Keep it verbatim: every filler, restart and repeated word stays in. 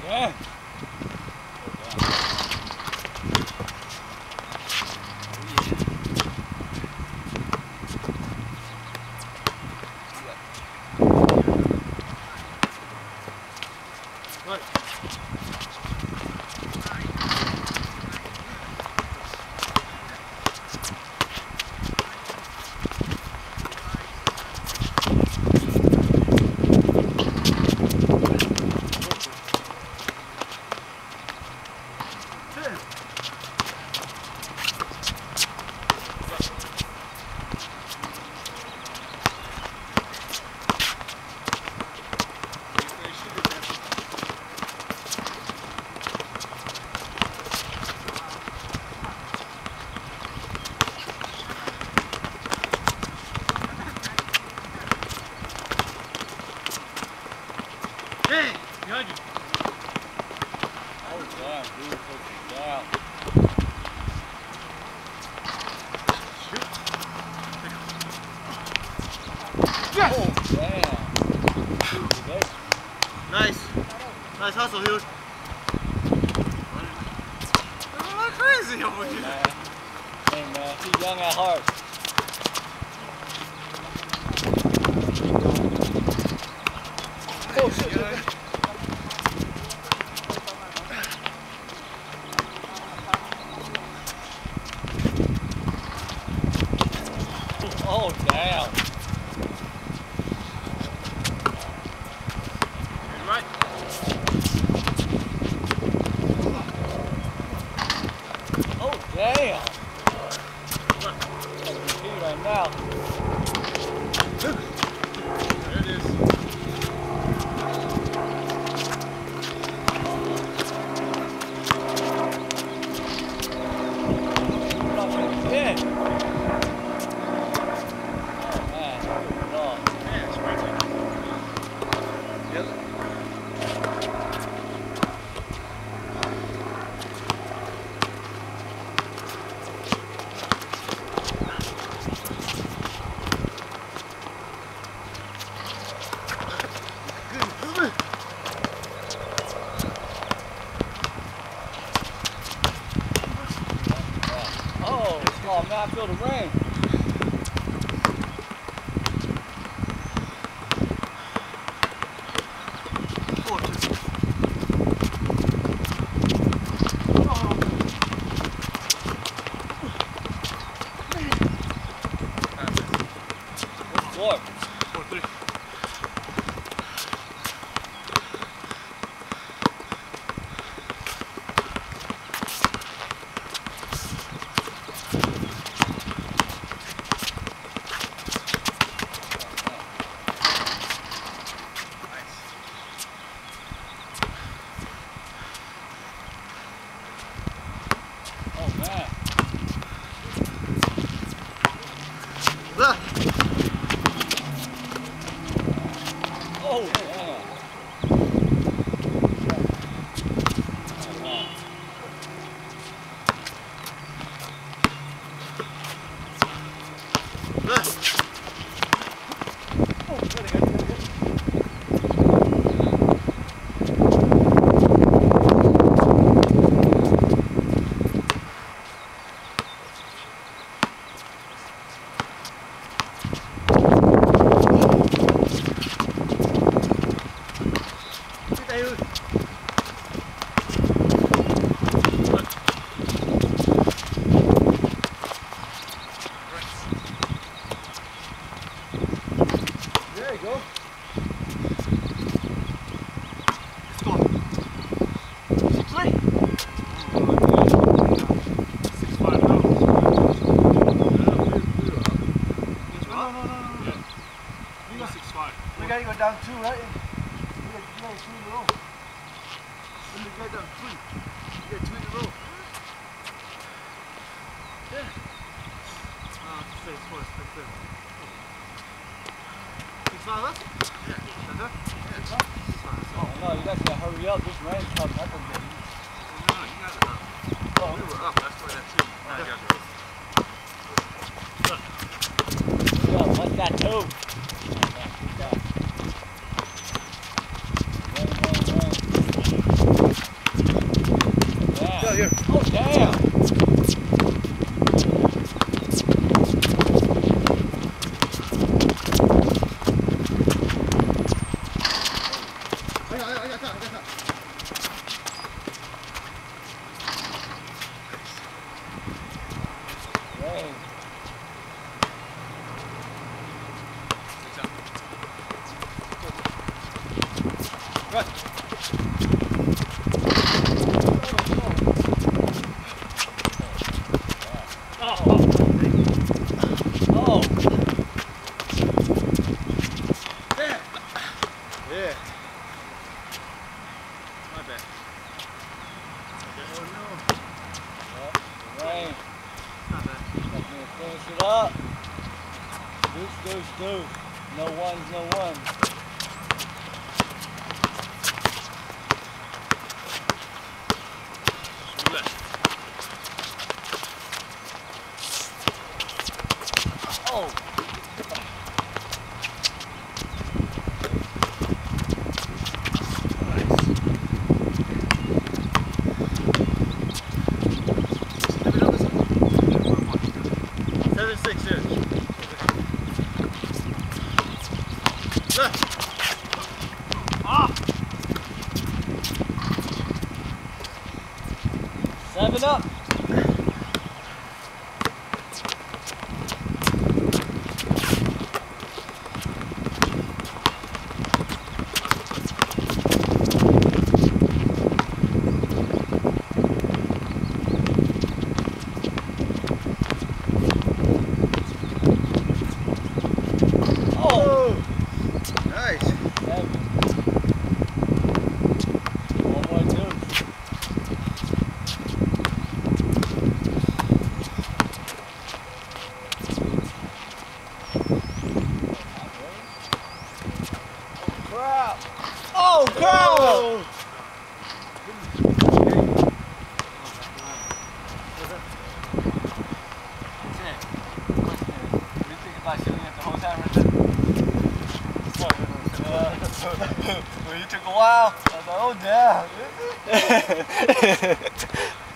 man. Hey, behind you. Oh, damn, dude, push down. Shoot. Yes! Oh, damn. Nice. Nice hustle, Hughes. You're like crazy over here. Man. Hey, man, he's young at heart. Oh, shit, shit. Oh, damn. Right. Oh, damn. That's right now. There it is. Yeah. Oh man, I feel the rain. Four. Four, three. Oh, damn. There you go. Six three. Six five now. No, no, no, no, no. You got six five. We gotta go down two, right? You got, you got two in a row. When you get down three, you get two in a row. Yeah. Ah, six four, six four. Six five up? Yeah. That's it? Yeah, it's up. Oh no, you guys gotta hurry up. This rain's coming up again. No, no, you guys are up. Oh, we were up. That's why that tree. Oh, you guys are up. Yeah, what's that too? Rain, rain, rain. Run. Oh. Oh. Damn. Yeah. My bad. Oh no. Well, rain. Not bad. Finish it up. Deuce, deuce, deuce. No ones, no ones. Oh. Seven six here. Ah. Seven up. Oh. Nice. Seven. One more deuce. Crap! Oh, crap! Oh. Well, you took a while. I was like, oh damn.